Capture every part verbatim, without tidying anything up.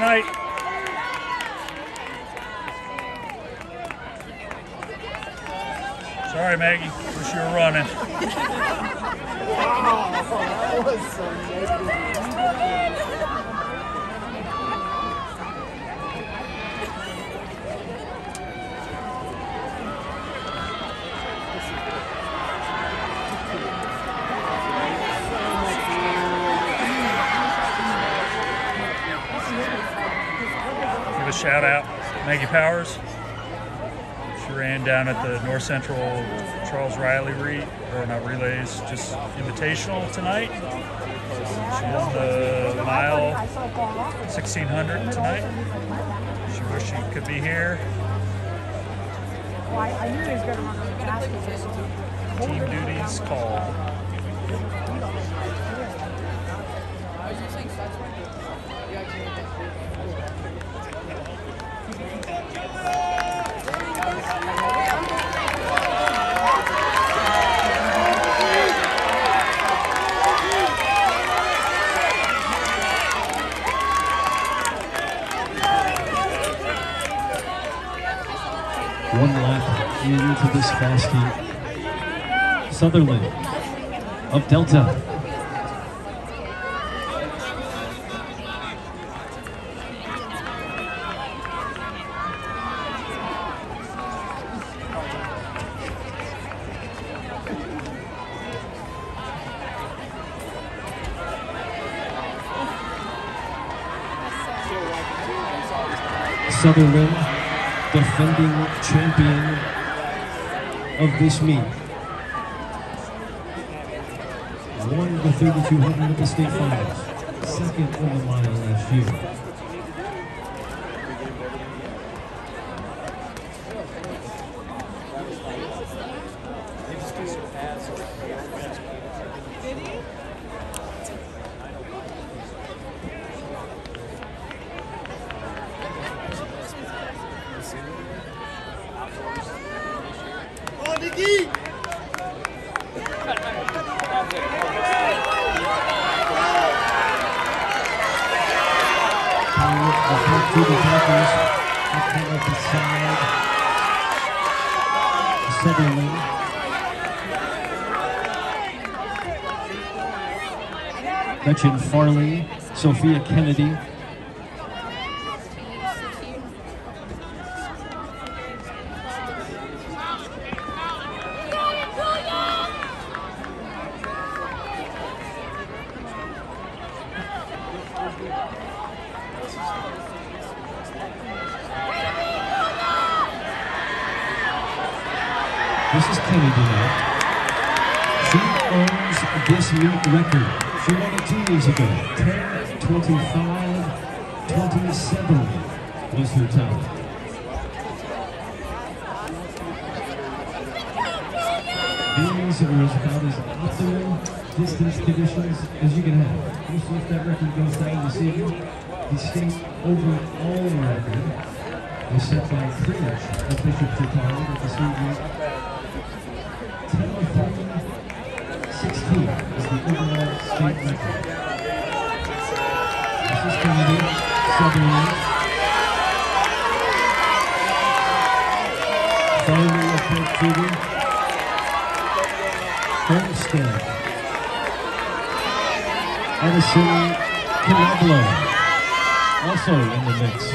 tonight. Sorry, Maggie. Wish you were running. Wow, that was so negative. Give a shout out, Maggie Powers. She ran down at the North Central Charles Riley re or not relays, just invitational tonight. She won the mile sixteen hundred tonight. She wished she could be here. Team duties called. One lap into this fast heat. Sutherland of Delta. Sutherland, defending champion of this meet. Won the thirty-two hundred at the state finals. Second on the mile last year. To the tackles, up up the side. Sutherland. Gretchen Farley, Sophia Kennedy. This is Kennedy now. She owns this meet record. She won it two years ago. ten twenty-five twenty-seven was her time. These are about as optimal distance conditions as you can have. We'll see if that record goes down this evening. The state overall record was set by pretty much the Bishop Chicago at the state meet. ten three sixteen is the overall state record. This is Kennedy, Sutherland. Farley of Port Feeder. Homestead. Edison Canablo, also in the mix.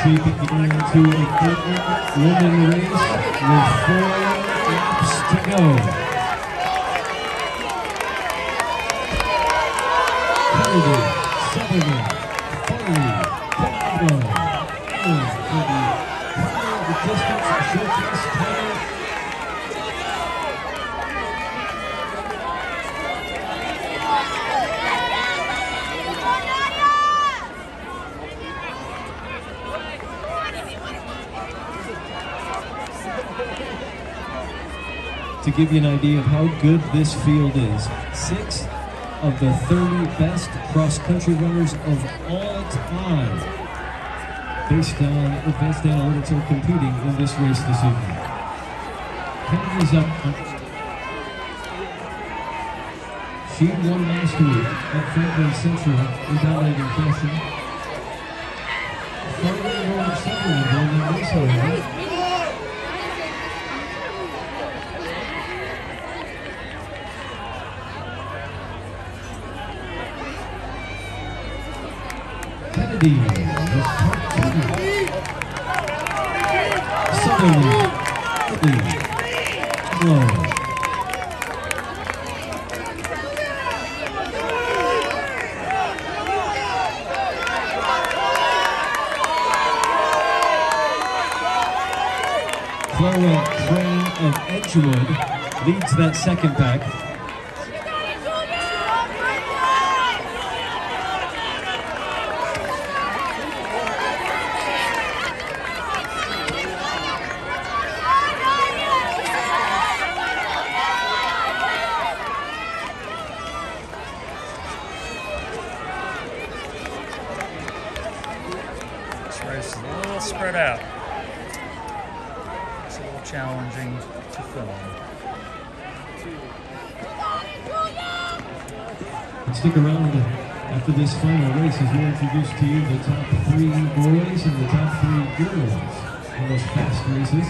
shaping into a third woman race with four laps to go. Kennedy, Sutherland, Farley, Bravo, and for the final of the distance showcase title. To give you an idea of how good this field is, six of the thirty best cross-country runners of all time, based on advanced analytics, are competing in this race this evening. Kennedy's up. She won last week at Franklin Central in dominating fashion. Farley and Rowan Sutherland won that race, however. Kennedy was part two. Sutherland, Kennedy, Low. Clara Crane of Edgewood leads that second pack. This race is a little spread out. It's a little challenging to film. And stick around after this final race as we introduce to you the top three boys and the top three girls in those fast races.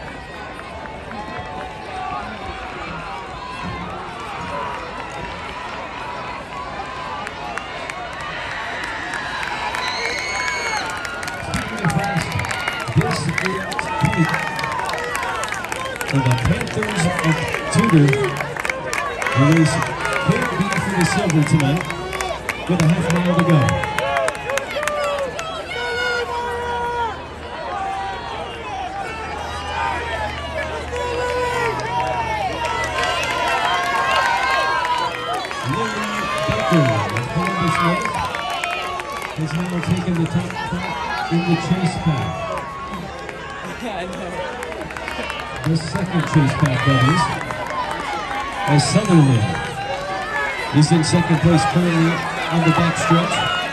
This is Pete for the Panthers of Tudor. The race could be for the silver tonight with a half mile to go. Lily Baker of Columbus North has now taken the top spot in the chase pack. The second chase pack, that is, as Sutherland is in second place currently on the back stretch.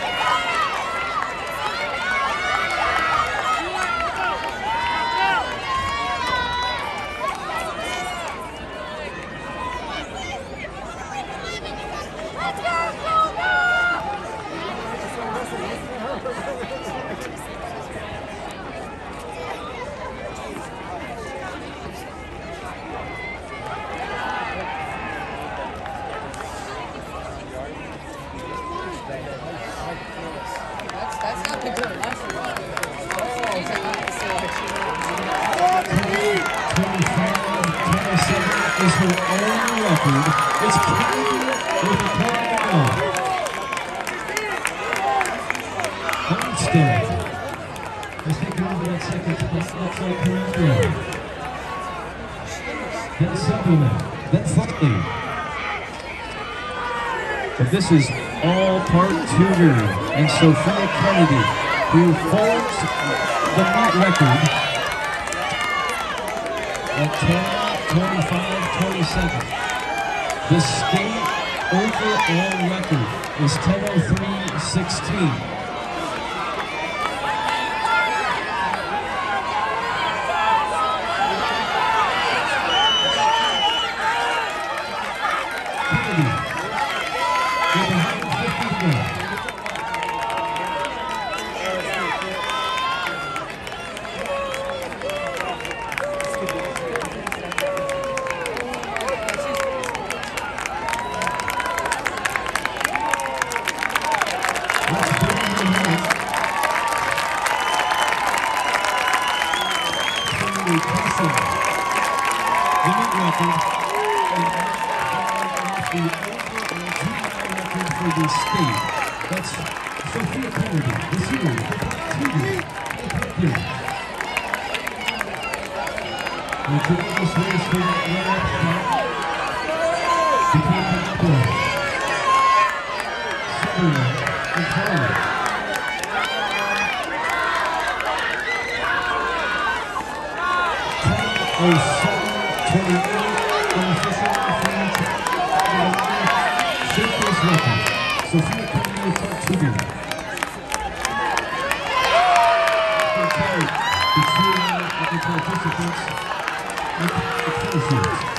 That's, that's not the good. That's the one. twenty-five twenty-seven is her own record. It's Kennedy with a point to go. Holmstead has taken over that second spot. Looks like Columbia. Then Sutherland. Then Farley. But this is all part Tudor and Sophia Kennedy, who holds the meet record at ten twenty-five twenty-seven. The state overall record is ten oh three sixteen. Kennedy with one hundred fifty to go. Let's bring record, and the overall juvenile record for the state. That's Sophia Kennedy, the senior, T V. And to this race for that runner-up spot, became the number Sutherland and Carly. oh seven twenty-eight, unofficial French showcase record. Sophia Kennedy for T V. The two participants with the finishers.